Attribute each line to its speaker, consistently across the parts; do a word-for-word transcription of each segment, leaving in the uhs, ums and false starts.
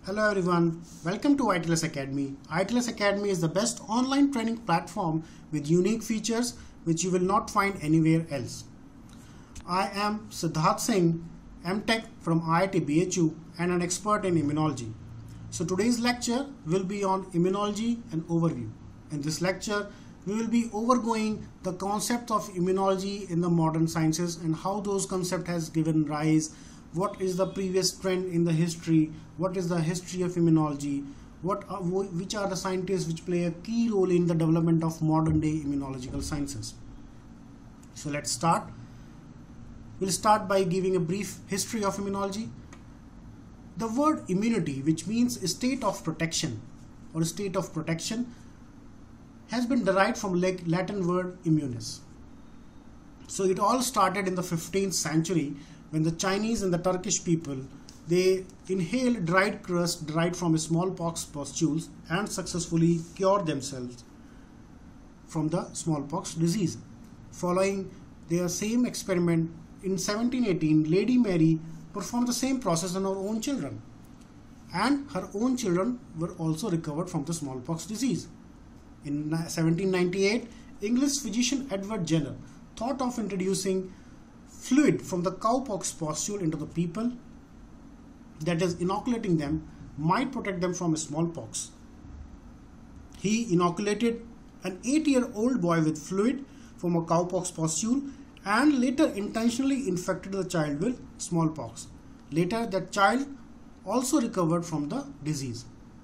Speaker 1: Hello everyone, welcome to I T L S Academy. I T L S Academy is the best online training platform with unique features which you will not find anywhere else. I am Siddharth Singh, M Tech from I I T B H U and an expert in immunology. So today's lecture will be on immunology and overview. In this lecture, we will be overgoing the concept of immunology in the modern sciences and how those concepts has given rise. What is the previous trend in the history, what is the history of immunology, what are, which are the scientists which play a key role in the development of modern day immunological sciences. So let's start. We'll start by giving a brief history of immunology. The word immunity, which means a state of protection or a state of protection, has been derived from Latin word immunis. So it all started in the fifteenth century when the Chinese and the Turkish people, they inhaled dried crust derived from smallpox pustules and successfully cured themselves from the smallpox disease. Following their same experiment in seventeen eighteen, Lady Mary performed the same process on her own children, and her own children were also recovered from the smallpox disease. In seventeen ninety-eight, English physician Edward Jenner thought of introducing fluid from the cowpox pustule into the people, that is, inoculating them might protect them from smallpox. He inoculated an eight-year-old boy with fluid from a cowpox pustule and later intentionally infected the child with smallpox. Later, that child also recovered from the disease.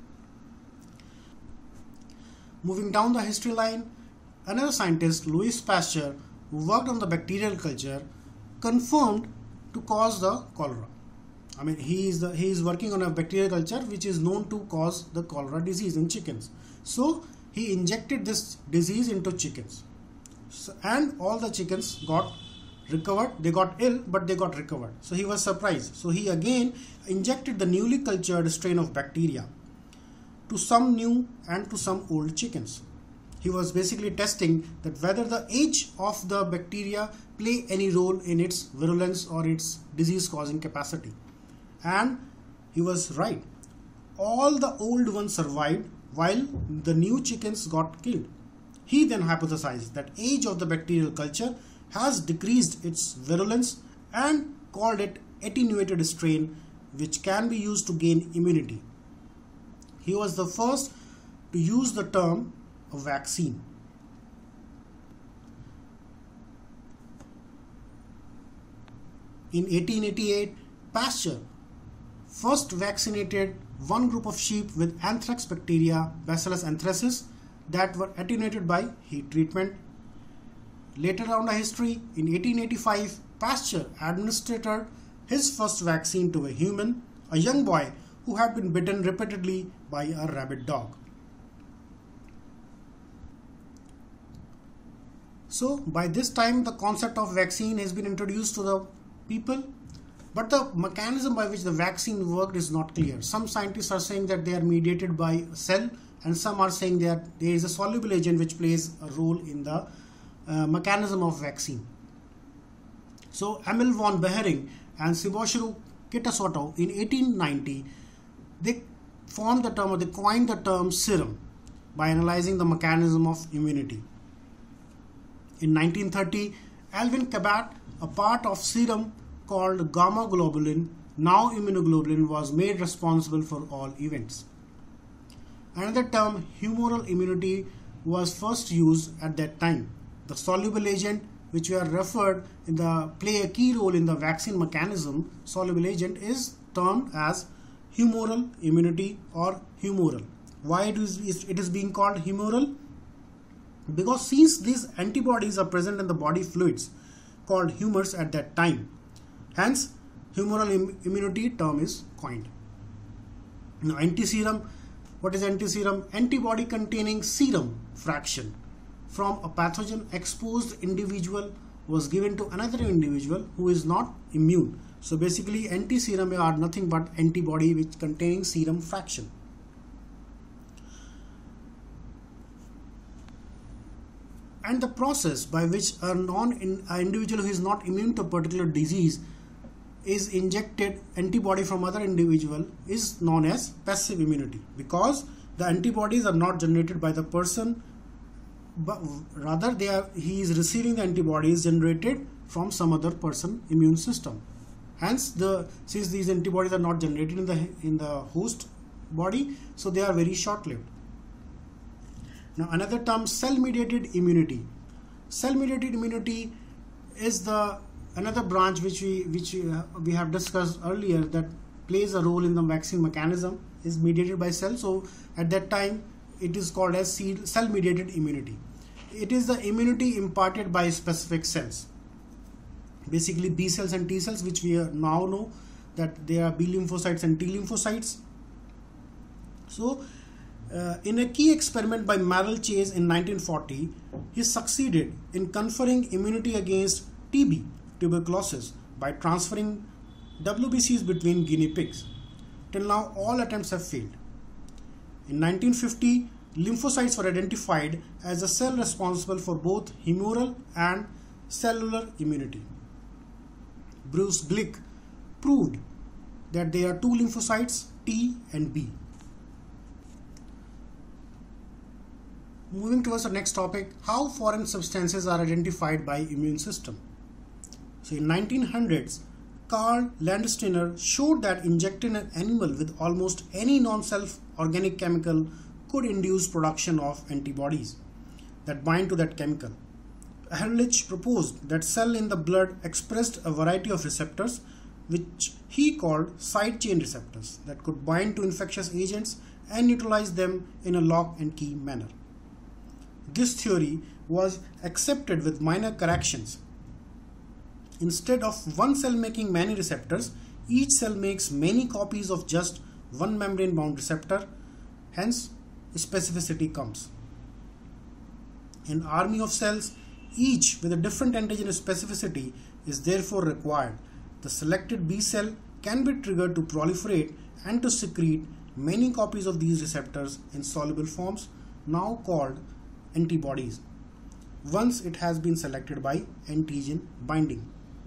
Speaker 1: Moving down the history line, another scientist, Louis Pasteur, who worked on the bacterial culture, confirmed to cause the cholera. I mean, he is the, he is working on a bacterial culture which is known to cause the cholera disease in chickens. So he injected this disease into chickens, so, and all the chickens got recovered. They got ill, but they got recovered. So he was surprised. So he again injected the newly cultured strain of bacteria to some new and to some old chickens. He was basically testing that whether the age of the bacteria play any role in its virulence or its disease causing capacity. And he was right. All the old ones survived while the new chickens got killed. He then hypothesized that age of the bacterial culture has decreased its virulence and called it attenuated strain, which can be used to gain immunity. He was the first to use the term a vaccine. In eighteen eighty-eight, Pasteur first vaccinated one group of sheep with anthrax bacteria, Bacillus anthracis, that were attenuated by heat treatment. Later down the history, in eighteen eighty-five, Pasteur administered his first vaccine to a human, a young boy who had been bitten repeatedly by a rabid dog. So by this time, the concept of vaccine has been introduced to the people, but the mechanism by which the vaccine worked is not clear. Some scientists are saying that they are mediated by a cell, and some are saying that there is a soluble agent which plays a role in the uh, mechanism of vaccine. So Emil von Behring and Shibashiro Kitasato in eighteen ninety, they formed the term, or they coined the term serum by analyzing the mechanism of immunity. In nineteen thirty, Alvin Cabot, a part of serum called gamma globulin, now immunoglobulin, was made responsible for all events. Another term, humoral immunity, was first used at that time. The soluble agent which we are referred in the play a key role in the vaccine mechanism, soluble agent, is termed as humoral immunity or humoral. Why it is, it is being called humoral? Because since these antibodies are present in the body fluids called humors at that time, hence humoral Im immunity term is coined. Now antiserum, what is antiserum? Antibody containing serum fraction from a pathogen exposed individual was given to another individual who is not immune. So basically antiserum are nothing but antibody which containing serum fraction. And the process by which a non in, an individual who is not immune to a particular disease is injected antibody from other individual is known as passive immunity, because the antibodies are not generated by the person, but rather they are he is receiving the antibodies generated from some other person immune system. Hence, the since these antibodies are not generated in the in the host body, so they are very short-lived. Now, another term, cell-mediated immunity. Cell-mediated immunity is the another branch which we which we, uh, we have discussed earlier, that plays a role in the vaccine mechanism, is mediated by cells. So at that time it is called as cell-mediated immunity. It is the immunity imparted by specific cells, basically B cells and T cells, which we now know that they are B lymphocytes and T lymphocytes. So uh, in a key experiment by Merrill Chase in nineteen forty, he succeeded in conferring immunity against T B, tuberculosis, by transferring W B Cs between guinea pigs. Till now, all attempts have failed. In nineteen fifty, lymphocytes were identified as a cell responsible for both humoral and cellular immunity. Bruce Glick proved that there are two lymphocytes, T and B. Moving towards the next topic, how foreign substances are identified by immune system. So in nineteen hundreds, Karl Landsteiner showed that injecting an animal with almost any non-self organic chemical could induce production of antibodies that bind to that chemical. Ehrlich proposed that cells in the blood expressed a variety of receptors, which he called side chain receptors, that could bind to infectious agents and neutralize them in a lock and key manner. This theory was accepted with minor corrections. Instead of one cell making many receptors, each cell makes many copies of just one membrane bound receptor. Hence, specificity comes. An army of cells, each with a different antigen specificity, is therefore required. The selected B cell can be triggered to proliferate and to secrete many copies of these receptors in soluble forms, now called antibodies, once it has been selected by antigen binding.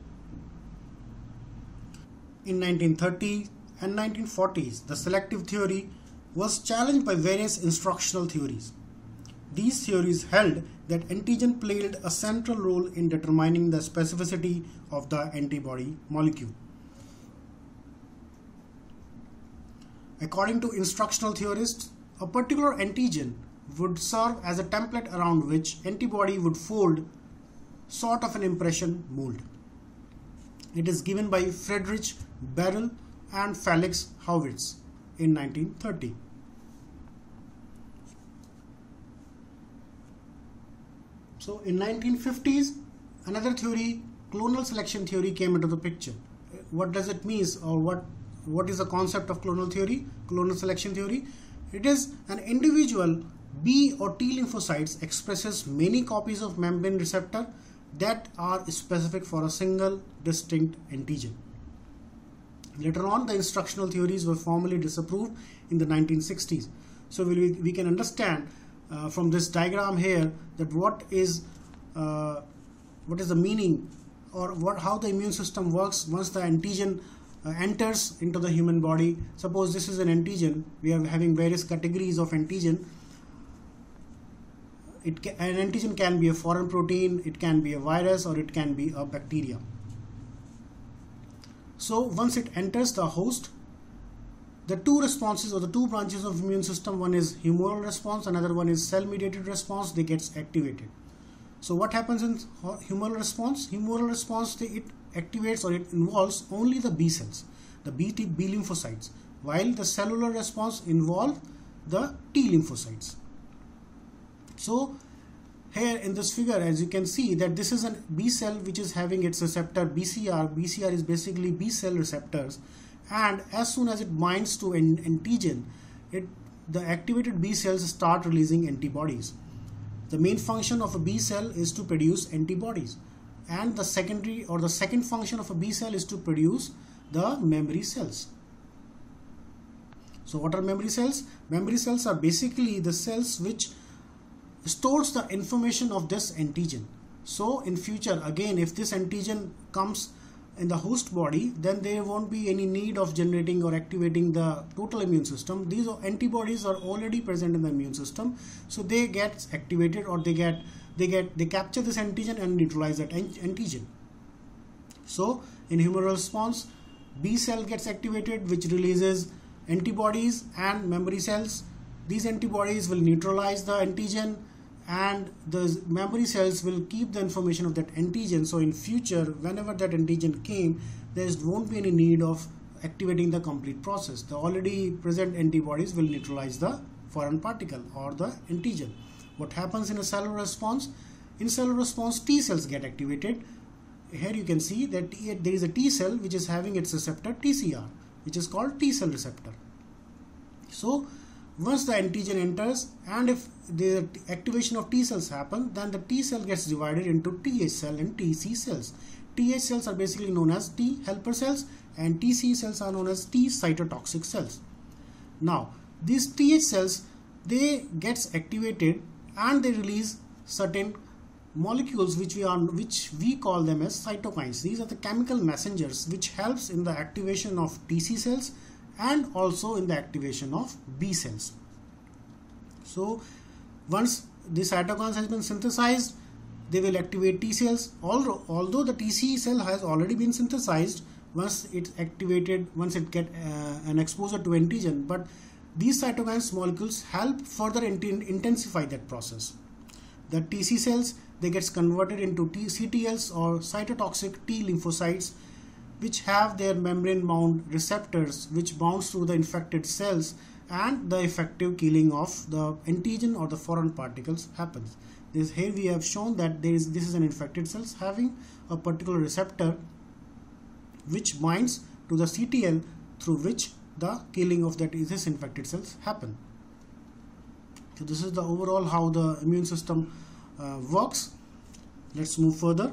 Speaker 1: In nineteen thirties and nineteen forties, the selective theory was challenged by various instructional theories. These theories held that antigen played a central role in determining the specificity of the antibody molecule. According to instructional theorists, a particular antigen would serve as a template around which antibody would fold, sort of an impression mold. It is given by Friedrich Barrel and Felix Hauswirth in nineteen thirty. So in nineteen fifties, another theory, clonal selection theory, came into the picture. What does it mean, or what what is the concept of clonal theory, clonal selection theory? It is an individual B or T lymphocytes expresses many copies of membrane receptor that are specific for a single distinct antigen. Later on, the instructional theories were formally disapproved in the nineteen sixties. So we, we can understand uh, from this diagram here that what is uh, what is the meaning, or what how the immune system works once the antigen uh, enters into the human body. Suppose this is an antigen. We are having various categories of antigen. It can, an antigen can be a foreign protein, it can be a virus, or it can be a bacteria. So once it enters the host, the two responses or the two branches of immune system, one is humoral response, another one is cell mediated response, they gets activated. So what happens in humoral response? Humoral response, they, it activates or it involves only the B cells, the B, T, B lymphocytes, while the cellular response involves the T lymphocytes. So here in this figure, as you can see, that this is a B cell which is having its receptor B C R. B C R is basically B cell receptors, and as soon as it binds to an antigen, it the activated B cells start releasing antibodies. The main function of a B cell is to produce antibodies, and the secondary or the second function of a B cell is to produce the memory cells. So what are memory cells? Memory cells are basically the cells which stores the information of this antigen. So in future, again, if this antigen comes in the host body, then there won't be any need of generating or activating the total immune system. These antibodies are already present in the immune system, so they get activated, or they get they get they capture this antigen and neutralize that antigen. So in humoral response, B cell gets activated, which releases antibodies and memory cells. These antibodies will neutralize the antigen, and the memory cells will keep the information of that antigen. So in future, whenever that antigen came, there won't be any need of activating the complete process. The already present antibodies will neutralize the foreign particle or the antigen. What happens in a cellular response? In cellular response, T cells get activated. Here you can see that there is a T cell which is having its receptor T C R, which is called T cell receptor. So once the antigen enters, and if the activation of T cells happen, then the T cell gets divided into T H cell and T C cells. T H cells are basically known as T helper cells, and T C cells are known as T cytotoxic cells. Now these T H cells, they gets activated and they release certain molecules which we are which we call them as cytokines. These are the chemical messengers which helps in the activation of T C cells and also in the activation of B cells. So once the cytokines has been synthesized, they will activate T cells. Although, although the T C cell has already been synthesized, once it's activated, once it get uh, an exposure to antigen, but these cytokines molecules help further intensify that process. The T C cells, they gets converted into T C T Ls or cytotoxic T lymphocytes, which have their membrane bound receptors which bounce through the infected cells, and the effective killing of the antigen or the foreign particles happens. This here we have shown that there is this is an infected cells having a particular receptor which binds to the C T L, through which the killing of that is this infected cells happen. So this is the overall how the immune system uh, works. Let's move further.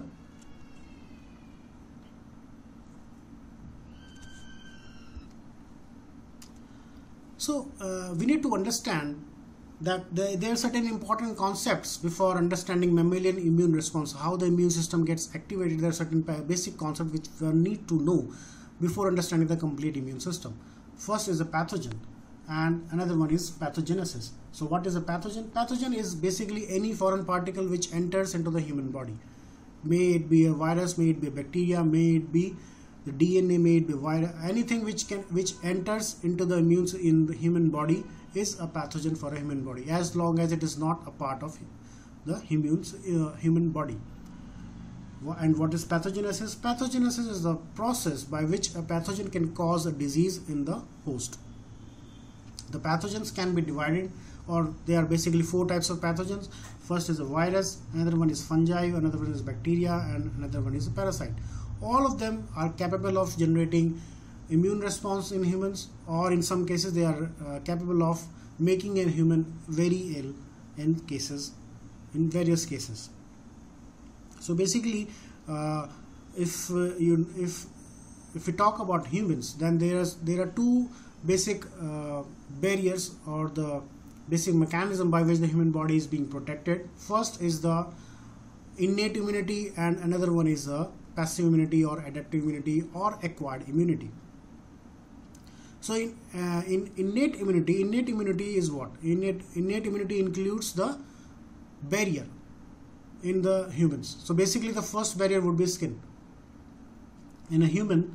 Speaker 1: So uh, we need to understand that the, there are certain important concepts before understanding mammalian immune response, how the immune system gets activated. There are certain basic concepts which we need to know before understanding the complete immune system. First is a pathogen, and another one is pathogenesis. So what is a pathogen? Pathogen is basically any foreign particle which enters into the human body. May it be a virus, may it be a bacteria, may it be the D N A, may it be virus, anything which can which enters into the immune in the human body is a pathogen for a human body, as long as it is not a part of the immune, uh, human body. And what is pathogenesis? Pathogenesis is the process by which a pathogen can cause a disease in the host. The pathogens can be divided, or there are basically four types of pathogens. First is a virus, another one is fungi, another one is bacteria, and another one is a parasite. All of them are capable of generating immune response in humans, or in some cases they are uh, capable of making a human very ill in cases, in various cases. So basically, uh, if uh, you if if we talk about humans, then there is there are two basic uh, barriers, or the basic mechanism by which the human body is being protected. First is the innate immunity, and another one is the passive immunity or adaptive immunity or acquired immunity. So in, uh, in innate immunity, innate immunity is what? Innate, innate immunity includes the barrier in the humans. So basically the first barrier would be skin. In a human,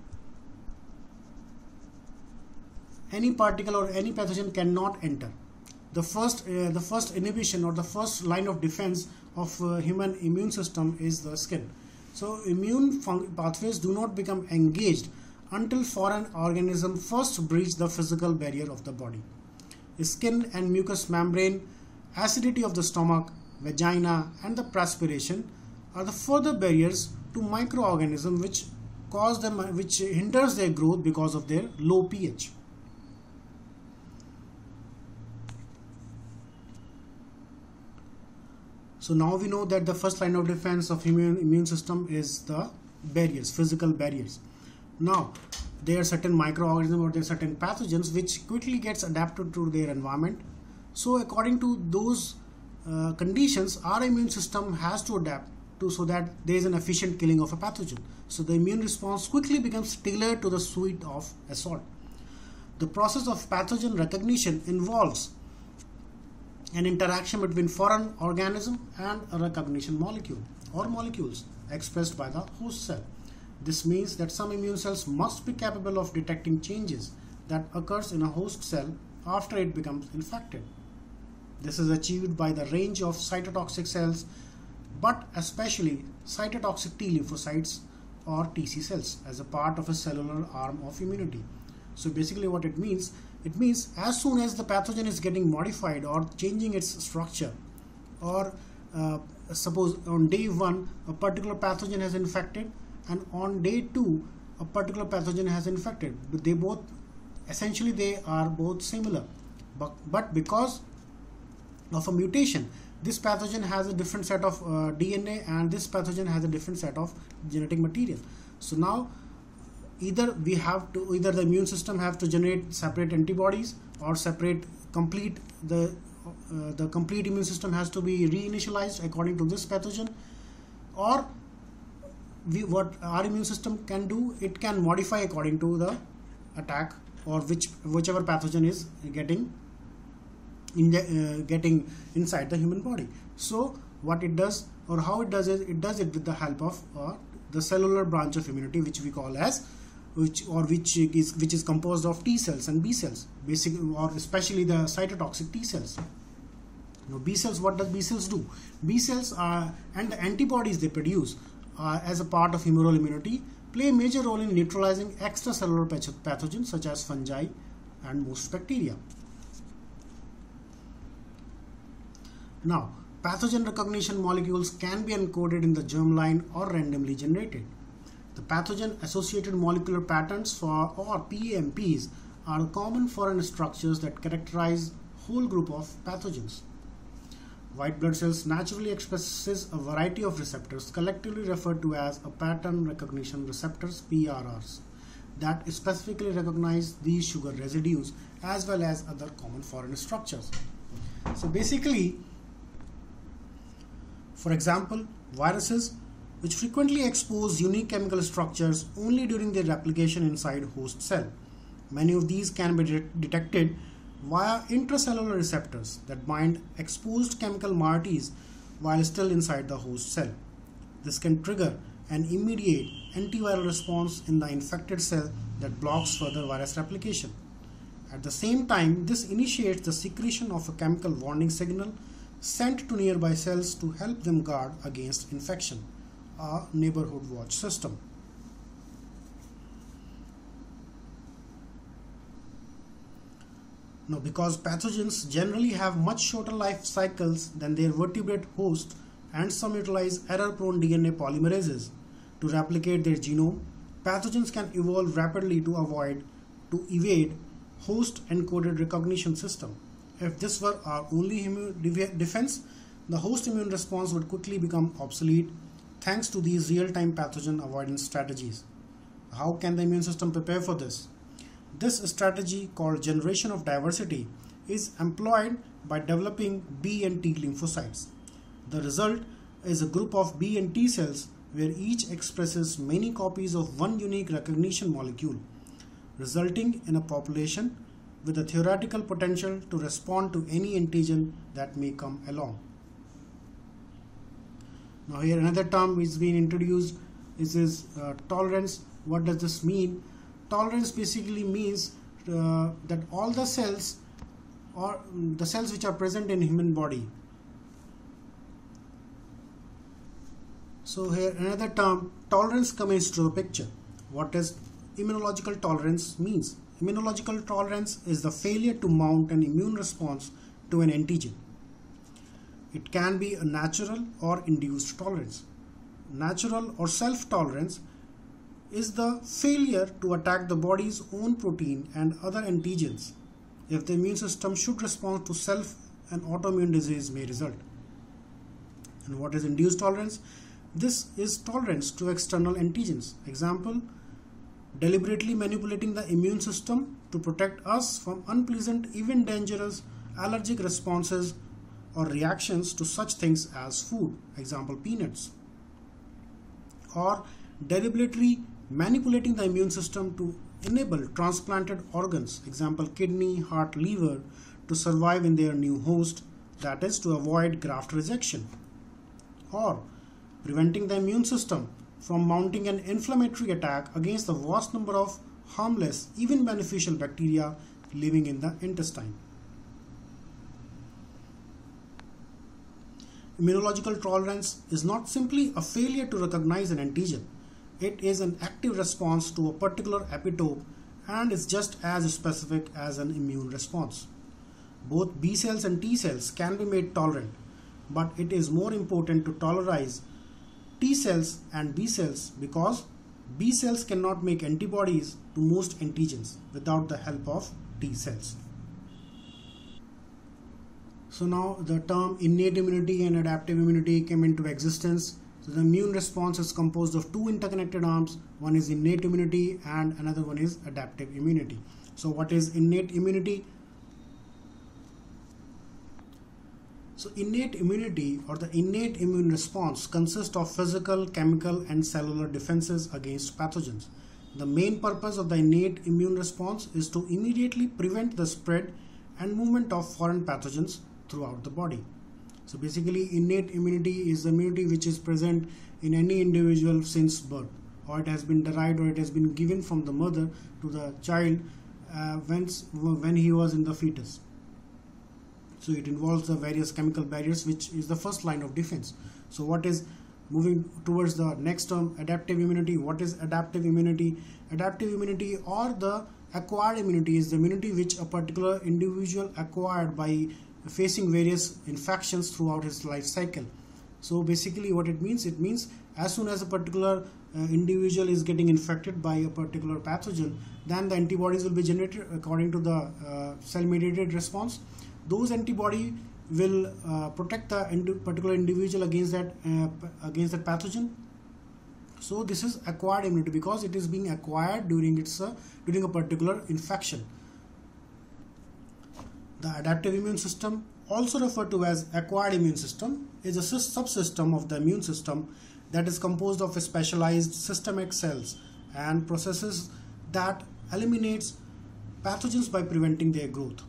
Speaker 1: any particle or any pathogen cannot enter. The first, uh, the first inhibition or the first line of defense of uh, human immune system is the skin. So immune pathways do not become engaged until foreign organism first breach the physical barrier of the body. The skin and mucous membrane, acidity of the stomach, vagina, and the perspiration are the further barriers to microorganisms which cause them, which hinders their growth because of their low pH. So now we know that the first line of defense of immune immune system is the barriers, physical barriers. Now there are certain microorganisms or there are certain pathogens which quickly gets adapted to their environment. So according to those uh, conditions, our immune system has to adapt to so that there is an efficient killing of a pathogen. So the immune response quickly becomes tailored to the suite of assault. The process of pathogen recognition involves an interaction between foreign organism and a recognition molecule or molecules expressed by the host cell. This means that some immune cells must be capable of detecting changes that occurs in a host cell after it becomes infected. This is achieved by the range of cytotoxic cells, but especially cytotoxic T lymphocytes or T C cells as a part of a cellular arm of immunity. So basically what it means, it means as soon as the pathogen is getting modified or changing its structure, or uh, suppose on day one a particular pathogen has infected and on day two a particular pathogen has infected, but they both essentially they are both similar, but, but because of a mutation, this pathogen has a different set of uh, D N A and this pathogen has a different set of genetic material. So now either we have to either the immune system have to generate separate antibodies or separate complete the uh, the complete immune system has to be reinitialized according to this pathogen, or we what our immune system can do, it can modify according to the attack or which whichever pathogen is getting in the, uh, getting inside the human body. So what it does or how it does is it does it with the help of uh, the cellular branch of immunity, which we call as which or which is which is composed of T cells and B cells, basic or especially the cytotoxic T cells. Now B cells, what does B cells do? B cells are and the antibodies they produce uh, as a part of humoral immunity play a major role in neutralizing extracellular pathogens such as fungi and most bacteria. Now, pathogen recognition molecules can be encoded in the germline or randomly generated. The pathogen-associated molecular patterns for or P A M Ps are common foreign structures that characterize whole group of pathogens. White blood cells naturally expresses a variety of receptors collectively referred to as a pattern recognition receptors P R Rs that specifically recognize these sugar residues as well as other common foreign structures. So basically, for example, viruses which frequently expose unique chemical structures only during their replication inside host cell. Many of these can be de detected via intracellular receptors that bind exposed chemical moieties while still inside the host cell. This can trigger an immediate antiviral response in the infected cell that blocks further virus replication. At the same time, this initiates the secretion of a chemical warning signal sent to nearby cells to help them guard against infection, a neighborhood watch system. Now, because pathogens generally have much shorter life cycles than their vertebrate host and some utilize error-prone D N A polymerases to replicate their genome, pathogens can evolve rapidly to avoid to evade host-encoded recognition system. If this were our only immune defense, the host immune response would quickly become obsolete thanks to these real-time pathogen avoidance strategies. How can the immune system prepare for this? This strategy, called generation of diversity, is employed by developing B and T lymphocytes. The result is a group of B and T cells where each expresses many copies of one unique recognition molecule, resulting in a population with a theoretical potential to respond to any antigen that may come along. Now here another term is being introduced. This is uh, tolerance. What does this mean? Tolerance basically means uh, that all the cells or the cells which are present in human body. So here another term, tolerance, comes into the picture. What does immunological tolerance means? Immunological tolerance is the failure to mount an immune response to an antigen. It can be a natural or induced tolerance. Natural or self-tolerance is the failure to attack the body's own protein and other antigens. If the immune system should respond to self, an autoimmune disease may result. And what is induced tolerance? This is tolerance to external antigens. Example, deliberately manipulating the immune system to protect us from unpleasant, even dangerous allergic responses or reactions to such things as food. Example, peanuts. or deliberately manipulating the immune system to enable transplanted organs, example kidney, heart, liver, to survive in their new host, that is to avoid graft rejection, or preventing the immune system from mounting an inflammatory attack against the vast number of harmless, even beneficial bacteria living in the intestine. Immunological tolerance is not simply a failure to recognize an antigen. It is an active response to a particular epitope and is just as specific as an immune response. Both B cells and T cells can be made tolerant, but it is more important to tolerize T cells and B cells because B cells cannot make antibodies to most antigens without the help of T cells. So now the term innate immunity and adaptive immunity came into existence. So the immune response is composed of two interconnected arms. One is innate immunity and another one is adaptive immunity. So what is innate immunity? So innate immunity or the innate immune response consists of physical, chemical and cellular defenses against pathogens. The main purpose of the innate immune response is to immediately prevent the spread and movement of foreign pathogens throughout the body. So basically innate immunity is the immunity which is present in any individual since birth, or it has been derived or it has been given from the mother to the child uh, when, when he was in the fetus. So it involves the various chemical barriers, which is the first line of defense. So what is moving towards the next term, adaptive immunity? What is adaptive immunity? Adaptive immunity or the acquired immunity is the immunity which a particular individual acquired by facing various infections throughout his life cycle. So basically what it means, it means as soon as a particular uh, individual is getting infected by a particular pathogen, then the antibodies will be generated according to the uh, cell mediated response. Those antibody will uh, protect the indi particular individual against that uh, against that pathogen. So this is acquired immunity because it is being acquired during its uh, during a particular infection. The adaptive immune system, also referred to as acquired immune system, is a subsystem of the immune system that is composed of specialized systemic cells and processes that eliminates pathogens by preventing their growth.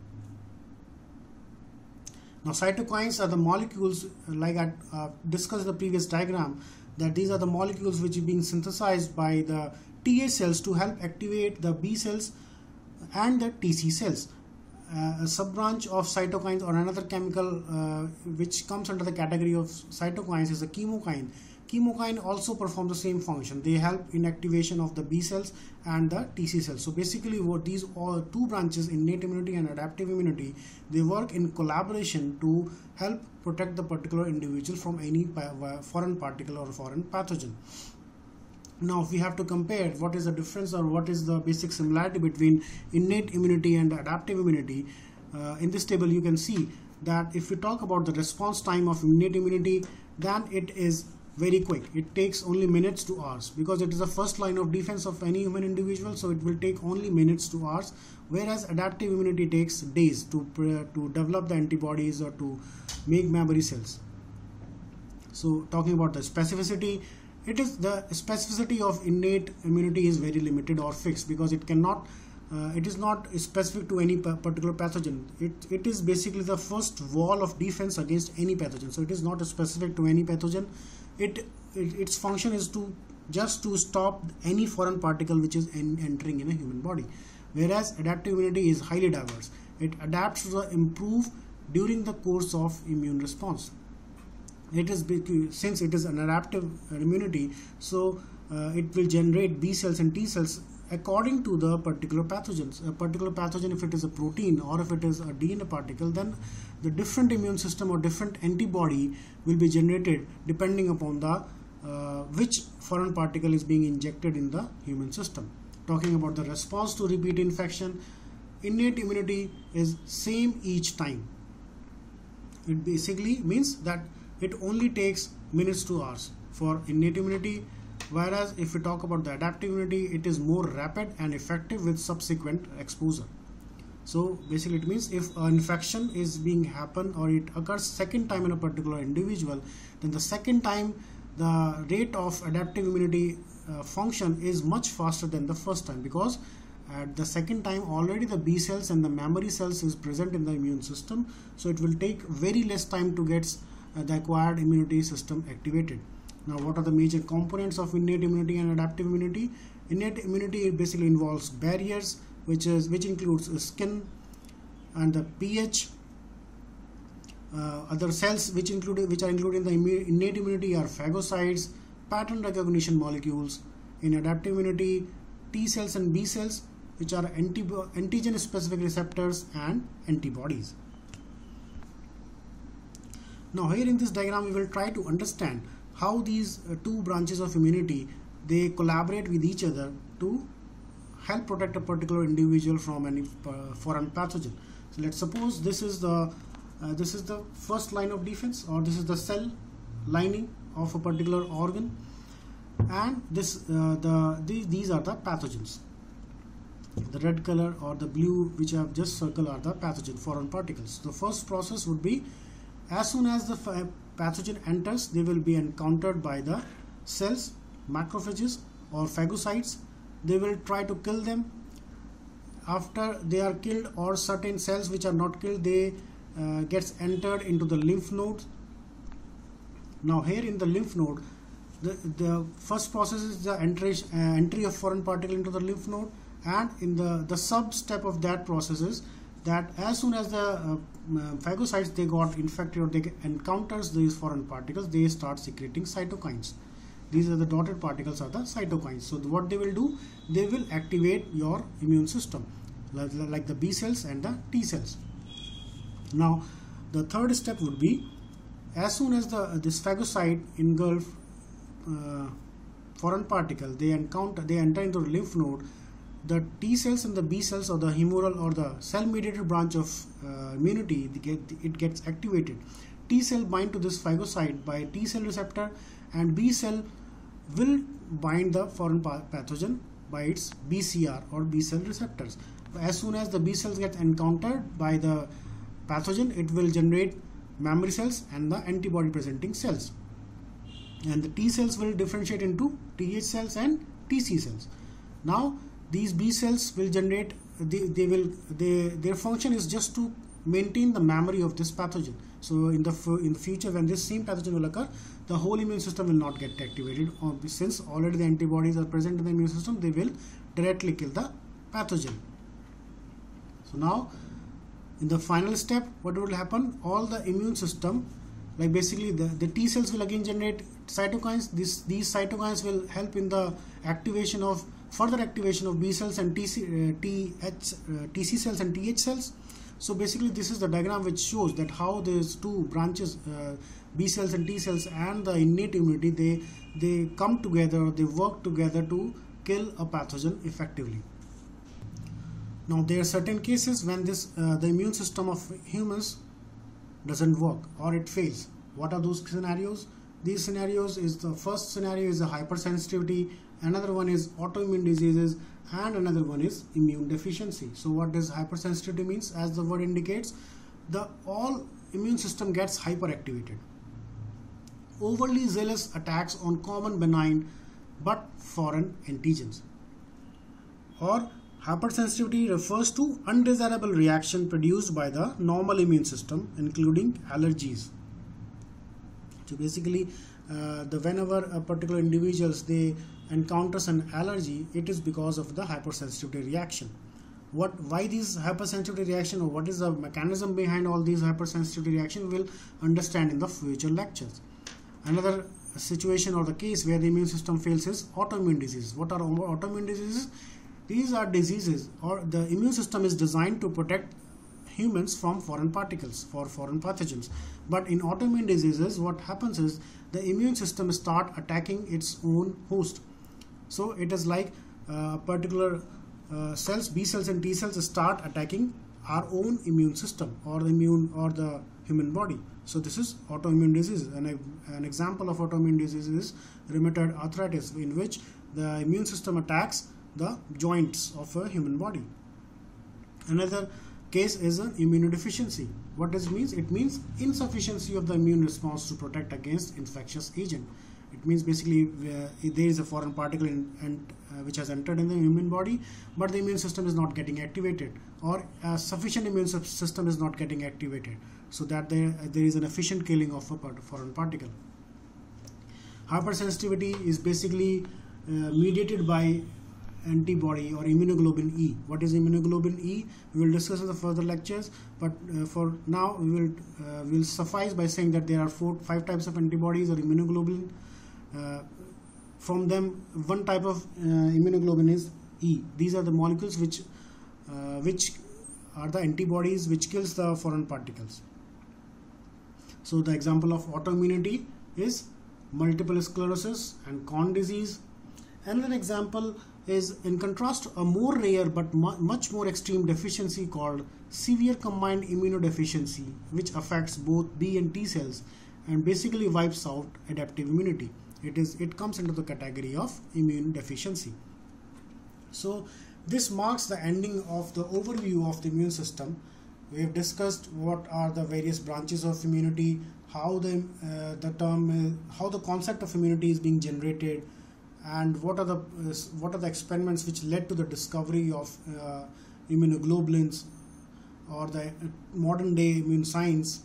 Speaker 1: Now cytokines are the molecules, like I uh, discussed in the previous diagram, that these are the molecules which are being synthesized by the T A cells to help activate the B cells and the T C cells. Uh, a sub-branch of cytokines or another chemical uh, which comes under the category of cytokines is a chemokine. Chemokine also perform the same function. They help in activation of the B cells and the T C cells. So basically what these all two branches, innate immunity and adaptive immunity, they work in collaboration to help protect the particular individual from any foreign particle or foreign pathogen. Now if we have to compare what is the difference or what is the basic similarity between innate immunity and adaptive immunity, uh, in this table you can see that if we talk about the response time of innate immunity, then it is very quick. It takes only minutes to hours because it is the first line of defense of any human individual, so it will take only minutes to hours, whereas adaptive immunity takes days to, uh, to develop the antibodies or to make memory cells. So talking about the specificity, it is the specificity of innate immunity is very limited or fixed because it cannot uh, it is not specific to any particular pathogen. It, it is basically the first wall of defense against any pathogen. So it is not specific to any pathogen. It, it its function is to just to stop any foreign particle which is in, entering in a human body. Whereas adaptive immunity is highly diverse. It adapts to improve during the course of immune response. It is since it is an adaptive immunity, so uh, it will generate B cells and T cells according to the particular pathogens. A particular pathogen, if it is a protein or if it is a D N A particle, then the different immune system or different antibody will be generated depending upon the uh, which foreign particle is being injected in the human system. Talking about the response to repeat infection, innate immunity is same each time. It basically means that it only takes minutes to hours for innate immunity, whereas if we talk about the adaptive immunity, it is more rapid and effective with subsequent exposure. So basically it means if an infection is being happen or it occurs second time in a particular individual, then the second time the rate of adaptive immunity uh, function is much faster than the first time, because at the second time already the B cells and the memory cells is present in the immune system, so it will take very less time to get uh, the acquired immunity system activated. Now, what are the major components of innate immunity and adaptive immunity? Innate immunity basically involves barriers, which is which includes skin and the pH. Uh, other cells which include which are included in the innate immunity are phagocytes, pattern recognition molecules. In adaptive immunity, T cells and B cells, which are anti antigen specific receptors and antibodies. Now, here in this diagram we will try to understand how these uh, two branches of immunity, they collaborate with each other to help protect a particular individual from any uh, foreign pathogen. So let's suppose this is the uh, this is the first line of defense, or this is the cell lining of a particular organ, and this uh, the these, these are the pathogens. The red color or the blue which I have just circled are the pathogen foreign particles. The first process would be, as soon as the pathogen enters, they will be encountered by the cells, macrophages or phagocytes. They will try to kill them. After they are killed, or certain cells which are not killed, they uh, gets entered into the lymph nodes. Now here in the lymph node, the, the first process is the entry, uh, entry of foreign particle into the lymph node, and in the, the sub step of that process is that as soon as the uh, phagocytes they got infected or they encounters these foreign particles, they start secreting cytokines. These are the dotted particles are the cytokines. So what they will do, they will activate your immune system, like, like the B cells and the T cells. Now the third step would be, as soon as the this phagocyte engulf uh, foreign particle, they encounter they enter into the lymph node, the T cells and the B cells, or the humoral or the cell mediated branch of uh, immunity, get, it gets activated. T cell bind to this phagocyte by T cell receptor, and B cell will bind the foreign pathogen by its B C R or B cell receptors. As soon as the B cells get encountered by the pathogen, it will generate memory cells and the antibody presenting cells, and the T cells will differentiate into T H cells and T C cells. Now these B cells will generate, they, they will they their function is just to maintain the memory of this pathogen. So in the in the future, when this same pathogen will occur, the whole immune system will not get activated, or since already the antibodies are present in the immune system, they will directly kill the pathogen. So now in the final step, what will happen? All the immune system, like basically the, the T cells will again generate cytokines. This these cytokines will help in the activation of further activation of B cells and T C, uh, T H, uh, T C cells and T H cells. So basically this is the diagram which shows that how these two branches, uh, B cells and T cells and the innate immunity, they they come together, they work together to kill a pathogen effectively. Now there are certain cases when this uh, the immune system of humans doesn't work or it fails. What are those scenarios? These scenarios is, the first scenario is a hypersensitivity, another one is autoimmune diseases, and another one is immune deficiency. So what does hypersensitivity means? As the word indicates, the all immune system gets hyperactivated. Overly zealous attacks on common benign but foreign antigens. Or hypersensitivity refers to undesirable reaction produced by the normal immune system, including allergies. So basically, uh, the whenever a particular individuals they encounters an allergy, it is because of the hypersensitivity reaction. What, why these hypersensitivity reaction, or what is the mechanism behind all these hypersensitivity reaction, we will understand in the future lectures. Another situation or the case where the immune system fails is autoimmune diseases. What are autoimmune diseases? These are diseases, or the immune system is designed to protect humans from foreign particles, for foreign pathogens. But in autoimmune diseases, what happens is the immune system start attacking its own host. So it is like uh, particular uh, cells, B cells and T cells start attacking our own immune system or the immune or the human body. So this is autoimmune disease. And an example of autoimmune disease is rheumatoid arthritis, in which the immune system attacks the joints of a human body. Another case is an immunodeficiency. What does it mean? It means insufficiency of the immune response to protect against infectious agent. It means basically uh, there is a foreign particle in, and uh, which has entered in the human body, but the immune system is not getting activated, or a sufficient immune system is not getting activated, so that there, uh, there is an efficient killing of a part foreign particle. Hypersensitivity is basically uh, mediated by antibody or immunoglobulin E. What is immunoglobulin E? We will discuss in the further lectures, but uh, for now we will uh, will suffice by saying that there are four five types of antibodies or immunoglobulin. Uh, from them, one type of uh, immunoglobulin is E. These are the molecules which uh, which are the antibodies which kills the foreign particles. So the example of autoimmunity is multiple sclerosis and Crohn's disease. Another example is, in contrast, a more rare but mu much more extreme deficiency called severe combined immunodeficiency, which affects both B and T cells and basically wipes out adaptive immunity. It is it comes into the category of immune deficiency. So this marks the ending of the overview of the immune system. We have discussed what are the various branches of immunity, how the uh, the term uh, how the concept of immunity is being generated, and what are the uh, what are the experiments which led to the discovery of uh, immunoglobulins or the uh, modern day immune science.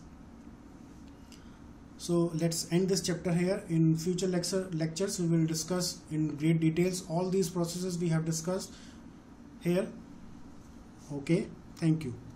Speaker 1: So let's end this chapter here. In future lecture lectures we will discuss in great details all these processes we have discussed here. Okay, thank you.